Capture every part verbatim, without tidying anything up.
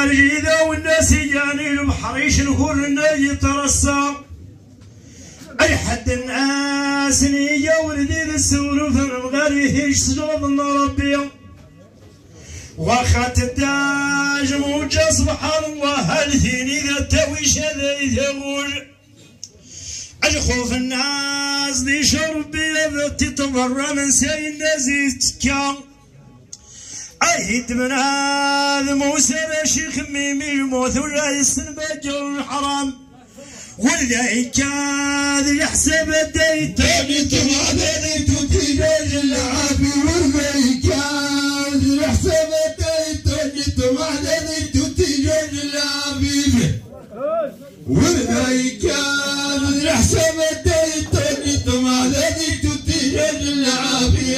رجيده والناس يجاني البحر يشنهورنا يترسى اي حد الناس نيجا ولدي السولف الغالي يشسجد ربي واخا تداج موجه سبحان الله هالثيني ذا التويش هذا يثغوج الخوف الناس دي شربي ذا تتضرى من ساي الناس يتكا ايد من هذا موسى شيخ ميمي الموت ولا يستنبجر الحرام ولا يكاد يحسب الديت تاني تمادني تتجاج العافي ولا يكاد يحسب الديت تاني تمادني تتجاج العافي ولا يكاد يحسب الديت تاني تمادني تتجاج العافي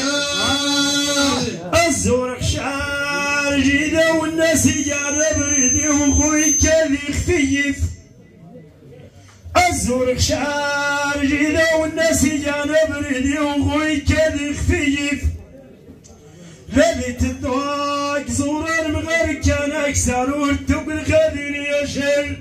الزورق شعار جيده والناس يجانا بريدي وخوي كذي خفيف الزورق شعار جيده والناس يجانا بريدي وخوي كذي خفيف لبيت الضواق زور المغرب كان اكسر والتوب الخذين يا شيل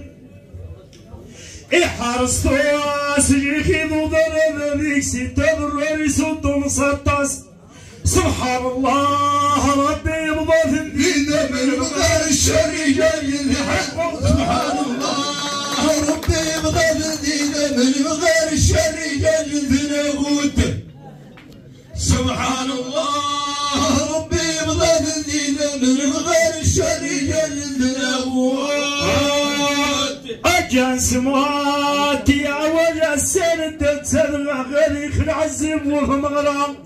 احرص طواس جيخي ضرب ذيك ستة ضرر يسد مسطس سبحان الله ربي يرضى في الدين من غير الشر جاي الحق سبحان الله ربي يبغى في الدين من غير الشر جاي الثناغوت سبحان الله ربي يبغى في الدين من غير الشر جاي الثناغوت اجان سموات يا وجه السند تسرع غير يخلع الزبوه مغرام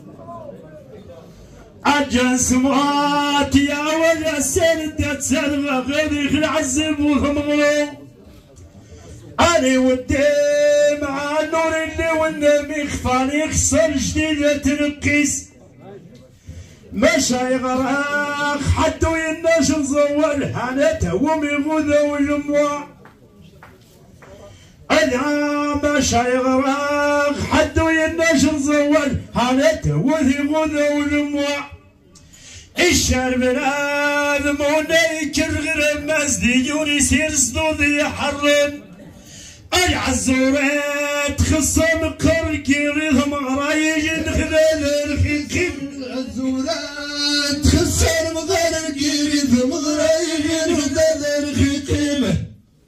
أجان سموات يا وجه السند تسرع غير يخلع الزبوه مغرام أنا ودي مع النور اللي والنبي خفاني يخسر جديدة تنقيس مشى يغرق حتى ويناش نزول حانته وميغوذا والجموع أنا مشى يغرق حتى ويناش نزول حانته وميغوذا والجموع الشارب الآدم ونيكر غير المسدي يونيسير صدودي يحرم العزورات خصم قرقي ريض مغرايج نخلال الخيخيم العزورات خصم قرقي ريض مغرايج نخلال الخيخيم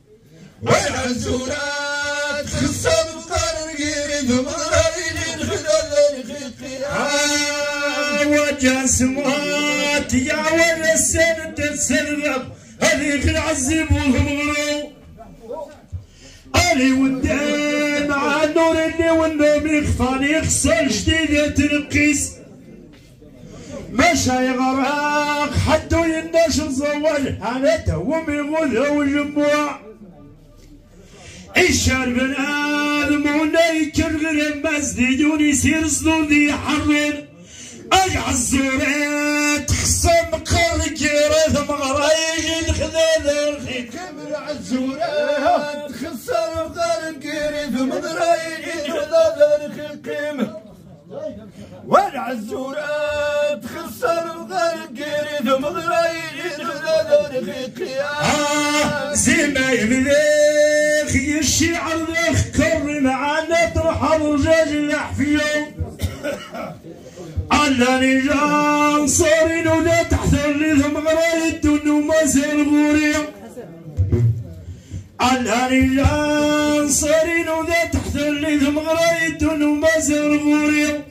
والعزورات خصم قرقي ريض مغرايج نخلال الخيخيم وجه سموات يا ورا السنة تتسرب هذيك العزيب والمغرو أنا ودي مع النور اللي والنبي خفاني يخسر جديدة تنقيس مشى يغرق حتى يناش نزول حالته وميغوذا والجموع الشارب الآدم ونيكر غير المسدي يونيسير صدودي يحرر العزورات خصم قرقي ريث مغرايج نخذل الخيكم العزورات خصم قرقي ريث مغرايج نخذل الخيكم والعزورات خصم قرقي ريث مغرايج نخذل الخيكم زي ما يمليخ الشعر ذاك كر معانا تروح الرجاج الأحفية علاني جان صارين ولا تحت الريثم غرايد ونوما زين غورية علاني جان صارين ولا تحت الريثم غرايد ونوما زين غورية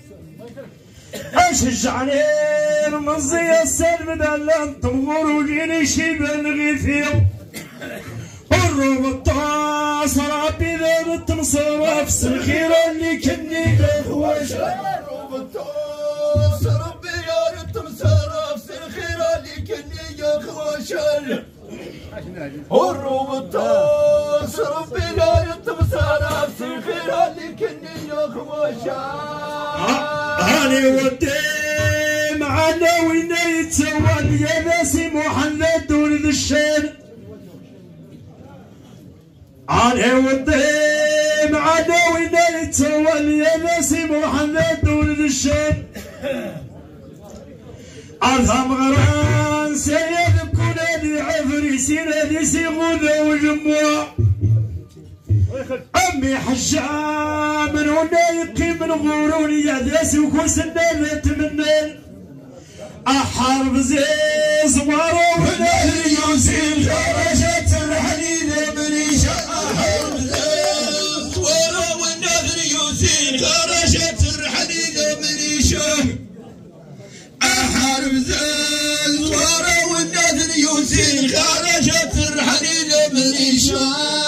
اشجعني رمزي السلم دلان طمغور وجيني شيبان غيثية الروب الطاس ربي ذا بتنصرف سخيرة اللي كني بخوش الروب الطاس ربي يا بتنصرف سخيرة اللي كني بخوش الروب الطاس ربي يا بتنصرف سخيرة اللي كني بخوش هاني ودي معنا وين يتسوى يا ناسي محمد ولد الشين علي ودي معنا وين يتسوى يا ناسي محمد ولد الشين أرثم غران سيد كل عفري سينا سيغوذ وجموع أمي حشام من ونايقي من غوروني يدرس وكوس النار تمنى أحارب زيز ورا ونهر يوزيل خرجت الحنينة منيشة أحارب زيز ورا ونهر يوزيل خرجت الحنينة منيشة أحارب زيز ورا ونهر يوزيل خرجت الحنينة منيشة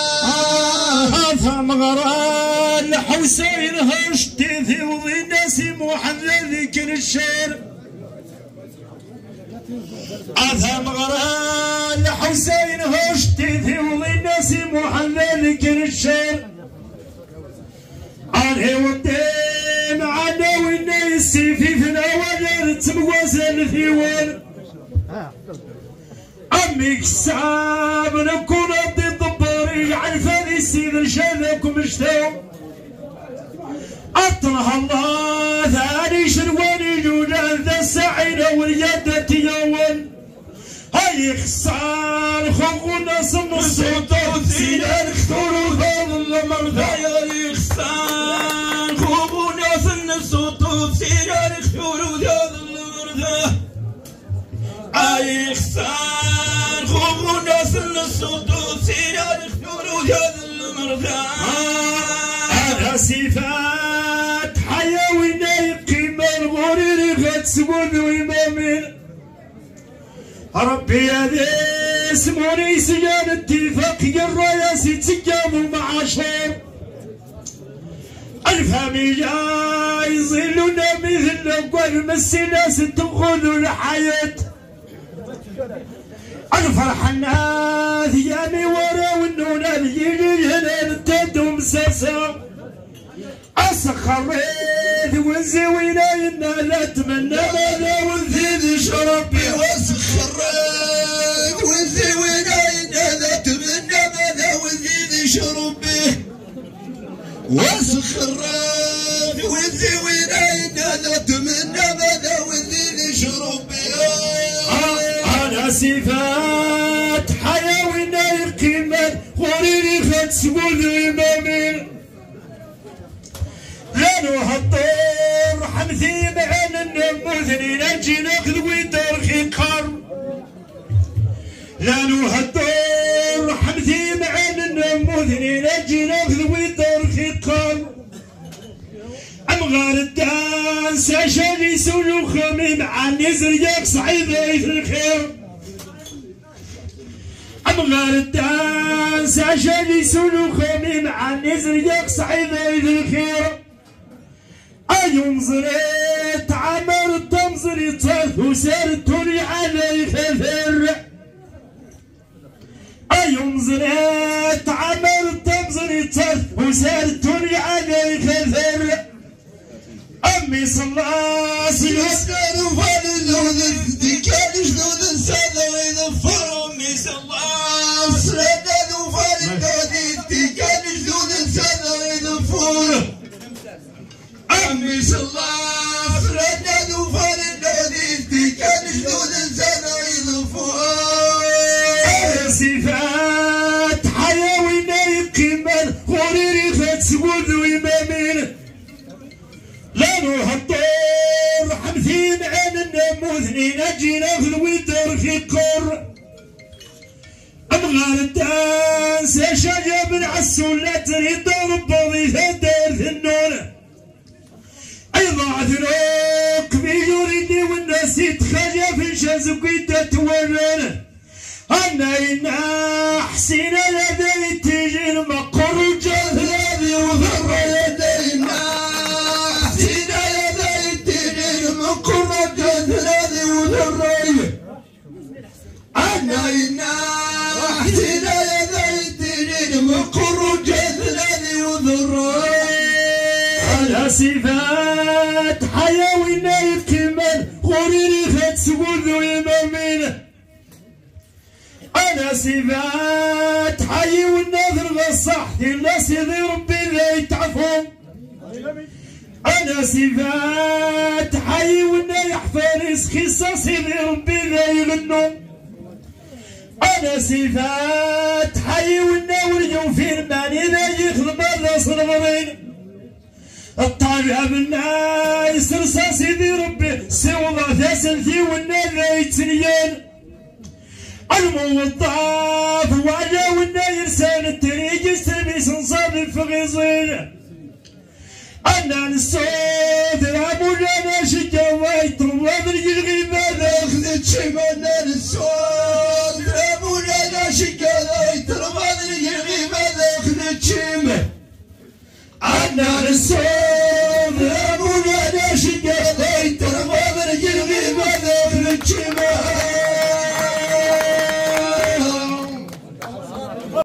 أفهم غران حسين هشتي في وضي الناس محمد ذكر الشر أفهم غران حسين هشتي في وضي الناس محمد ذكر الشر أنا ودين عنا والناس في فينا ولا تموازن في ون أمي كساب نكون ضد الضباري عن فادي السيد رشادكم اشتاو أطلع الله ثاني شرواني جوجان ذا السعيدة واليد تيوان هاي خسار خونا صم الصوت وثينا نختار وظل المرضى هاي خسار خونا صم الصوت وثينا نختار وظل المرضى هاي خسار خونا صم الصوت وثينا نختار وظل المرضى هذا صفات حيوينا يقيم الغرير غد سود وإمامين ربي هذا اسموني سجان اتفاق الراياس تسجام معاشر الفامي جاي يظلنا مثل قول مسناس تأخذوا الحياة الفرح الناس يامي ورا والنونا يجي هنا نتدو مساسا أسخريت وزوينا إنا لا تمنى ماذا وزيد شربي واسخريت وزوينا إنا لا تمنى ماذا وزيد شربي واسخريت وزوينا إنا لا تمنى ماذا وزيد شربي أنا صفات حيوينا القيمة غريري خد سبول إمامي لانو هالطور حمثي معن النموذني نجي ناخذ ويدرخي قر لانو هالطور حمثي معن النموذني نجي ناخذ ويدرخي قر ام غار الدانس عشان يسولو خميم عن يزريق صعيد في الخير ام غار الدانس عشان يسولو خميم عن يزريق صعيد في الخير أيوم زريت عمر التمزري طرف وسرتني علي خفر أيوم زريت عمر التمزري طرف وسرتني علي خفر أمي صلاص يسكر فاللوذ دي كان شدود السنة ويظفر أمي صلاص لدى فاللوذ دي كان شدود السنة ويظفر أمي صلاص لدى فاللوذ دي كان شدود السنة ويظفر صفات حيوينا يقيمن غريري فتسود ويمامين لانو هالطور حمثين عن النموذني نجينا في الويتر في الكر أبغى الدانس شجا من عالسولة يضرب بضيفة دار في النون أيضا ذنوك بيجوريني والناس يتخجى في شازق يتتورن أنا إنا حسين لدي تيجي المقر جهلي وذر يدينا أنا إنا احتنا يا ذيتين مقر جثلاني وذراي على صفات حيوينا الكمال غريري خد سبوذ ويمامين أنا صفات حيوينا ذر الصح الناس يضي ربي لا يتعفون انا صفات حي ونا يحفظ خصاصي بربي لا يغنوا انا صفات حي ونا وليو في الماني لا يخدم الراس الغرين الطابع بالناس رصاصي بربي سوى ثاسلتي ونا لا يتنيان الموظف وعلى ونا يرسل الطريق يستلبي صنصاب في غيظين انا الصوت رابو لنا شكاويت رواد الغيبة اخذت شمانا الصوت رابو لنا شكاويت رواد الغيبة اخذت شمانا انا الصوت